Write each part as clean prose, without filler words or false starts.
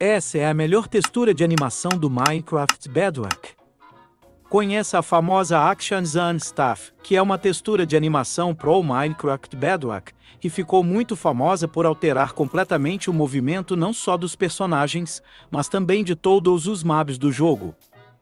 Essa é a melhor textura de animação do Minecraft Bedrock. Conheça a famosa Actions and Stuff, que é uma textura de animação pro Minecraft Bedrock, que ficou muito famosa por alterar completamente o movimento não só dos personagens, mas também de todos os mobs do jogo.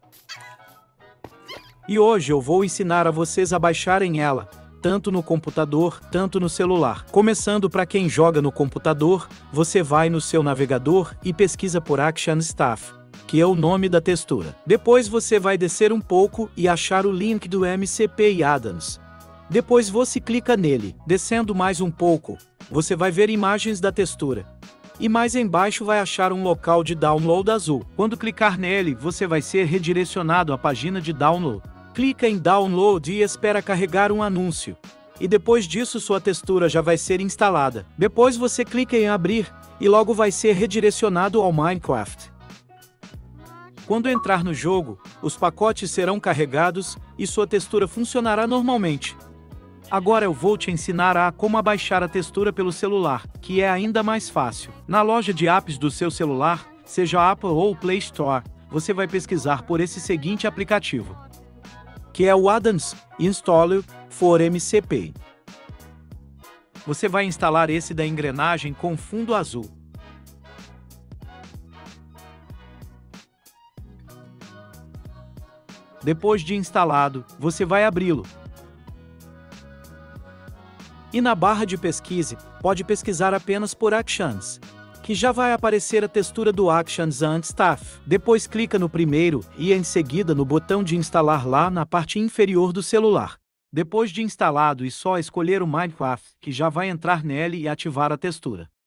E hoje eu vou ensinar a vocês a baixarem ela, tanto no computador, tanto no celular. Começando para quem joga no computador, você vai no seu navegador e pesquisa por Action Stuff, que é o nome da textura. Depois você vai descer um pouco e achar o link do MCP e Addons. Depois você clica nele. Descendo mais um pouco, você vai ver imagens da textura. E mais embaixo vai achar um local de download azul. Quando clicar nele, você vai ser redirecionado à página de download. Clica em Download e espera carregar um anúncio. E depois disso sua textura já vai ser instalada. Depois você clica em Abrir e logo vai ser redirecionado ao Minecraft. Quando entrar no jogo, os pacotes serão carregados e sua textura funcionará normalmente. Agora eu vou te ensinar a como baixar a textura pelo celular, que é ainda mais fácil. Na loja de apps do seu celular, seja a Apple ou Play Store, você vai pesquisar por esse seguinte aplicativo, que é o Addons Installer for MCP. Você vai instalar esse da engrenagem com fundo azul. Depois de instalado, você vai abri-lo. E na barra de pesquisa, pode pesquisar apenas por Actions, que já vai aparecer a textura do Actions and Stuff. Depois clica no primeiro e em seguida no botão de instalar lá na parte inferior do celular. Depois de instalado, é só escolher o Minecraft, que já vai entrar nele e ativar a textura.